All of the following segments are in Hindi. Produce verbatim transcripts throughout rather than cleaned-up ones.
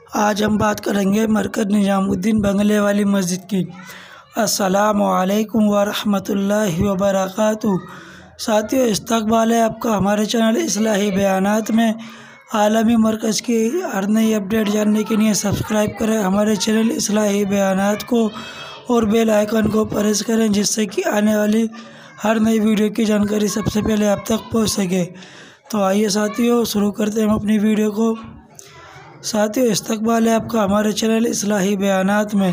आज हम बात करेंगे मरकज़ निज़ामुद्दीन बंगले वाली मस्जिद की। अस्सलामु अलैकुम व रहमतुल्लाहि व बरकातुहू। साथियों, इस्तक़बाल है आपका हमारे चैनल इस्लाही बयानात में। आलमी मरकज़ की हर नई अपडेट जानने के लिए सब्सक्राइब करें हमारे चैनल इस्लाही बयानात को और बेल आइकन को प्रेस करें, जिससे कि आने वाली हर नई वीडियो की जानकारी सबसे पहले आप तक पहुंच सके। तो आइए साथियों, शुरू करते हैं हम अपनी वीडियो को। साथियों, इस्तक़बाल है आपका हमारे चैनल इस्लाही बयानात में।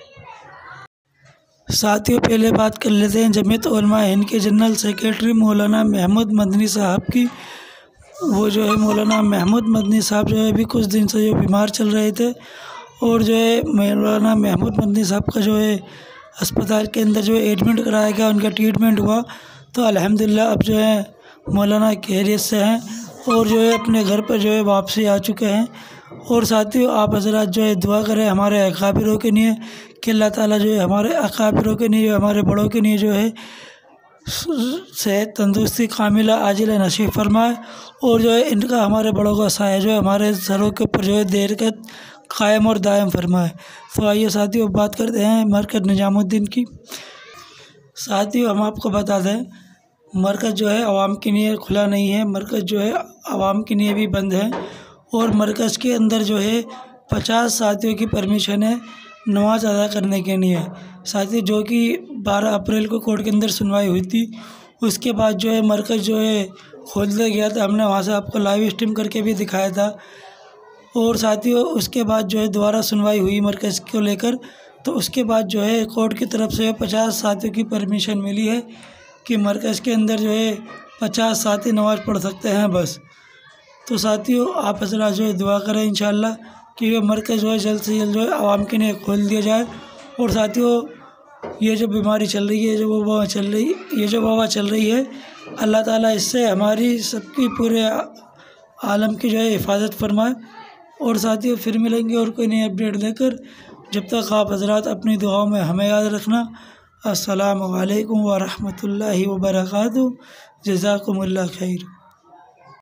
साथियों, पहले बात कर लेते हैं जमीयत उलमा हिंद के जनरल सेक्रेटरी मौलाना महमूद मदनी साहब की। वो जो है मौलाना महमूद मदनी साहब जो है अभी कुछ दिन से जो बीमार चल रहे थे, और जो है मौलाना महमूद मदनी साहब का जो है अस्पताल के अंदर जो है एडमिट कराया गया, उनका ट्रीटमेंट हुआ। तो अल्हम्दुलिल्लाह अब जो है मौलाना खैरियत से हैं और जो है अपने घर पर जो है वापसी आ चुके हैं। और साथियों, आप हज़रात जो है दुआ करें हमारे अकाबिरों के लिए कि अल्लाह ताला जो है हमारे अकाबिरों के लिए, हमारे बड़ों के लिए जो है सेहत तंदुरुस्ती कामिला आजिला नसीब फरमाए, और जो है इनका हमारे बड़ों का साया जो है हमारे सरों के ऊपर जो है देर के कायम और दायम फरमाए। तो आइए साथियों, बात करते हैं मरकज़ निज़ामुद्दीन की। साथियों, हम आपको बता दें मरकज़ जो है आवाम के लिए खुला नहीं है, मरकज़ जो है आवाम के लिए भी बंद है। और मरकज़ के अंदर जो है पचास साथियों की परमिशन है नमाज अदा करने के लिए। साथियों, जो कि बारह अप्रैल को कोर्ट के अंदर सुनवाई हुई थी, उसके बाद जो है मरकज़ जो है खोल दिया गया था। हमने वहाँ से आपको लाइव स्ट्रीम करके भी दिखाया था। और साथियों, उसके बाद जो है दोबारा सुनवाई हुई मरकज़ को लेकर, तो उसके बाद जो है कोर्ट की तरफ से पचास साथियों की परमिशन मिली है कि मरकज़ के अंदर जो है पचास साथी नमाज़ पढ़ सकते हैं बस। तो साथियों, आप हज़रात जो है दुआ करें इंशाअल्लाह कि ये मरकज़ जो है जल्द से जल्द जो है आवाम के लिए खोल दिया जाए। और साथियों, ये जो बीमारी चल रही है, जो वबा चल रही ये जो वबा चल रही है, अल्लाह ताला इससे हमारी सबकी पूरे आलम की जो है हिफाजत फरमाए। और साथियों, फिर मिलेंगे और कोई नई अपडेट लेकर। जब तक आप हज़रात अपनी दुआओं में हमें याद रखना। अस्सलामु अलैकुम व रहमतुल्लाहि व बरकातुहू। जज़ाकुमुल्लाह खैर।